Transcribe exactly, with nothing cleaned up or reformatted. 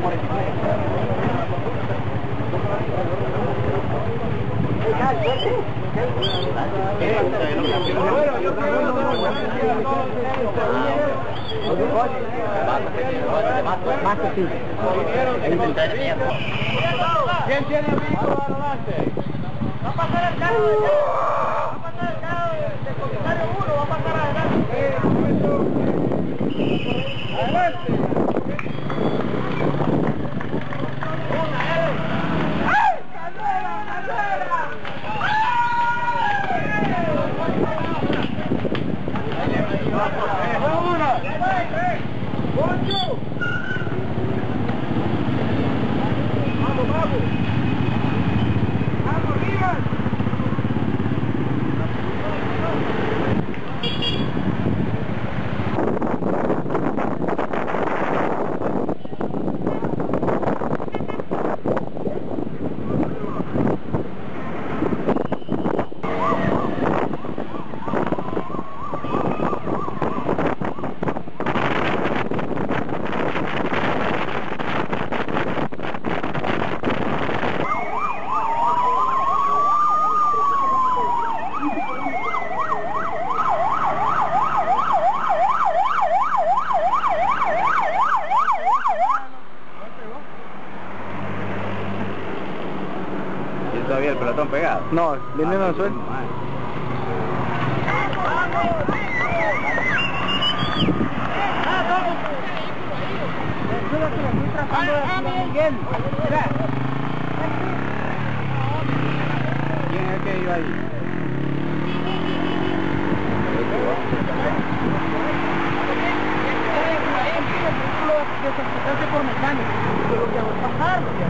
¿Quién tiene el vehículo adelante? Va a pasar el carro de allá. Va a pasar el carro del comisario uno, va a pasar adelante. Adelante. Una, eh. ¡Ay! ¡Carrera, carrera! ¡Una! ¡Ocho! ¡Vamos, vamos! ¡Vamos, arriba! Todavía el pelotón pegado. No, viene en el suelo. ¿Quién es el que iba ahí? Por mecánico, pero que pasar.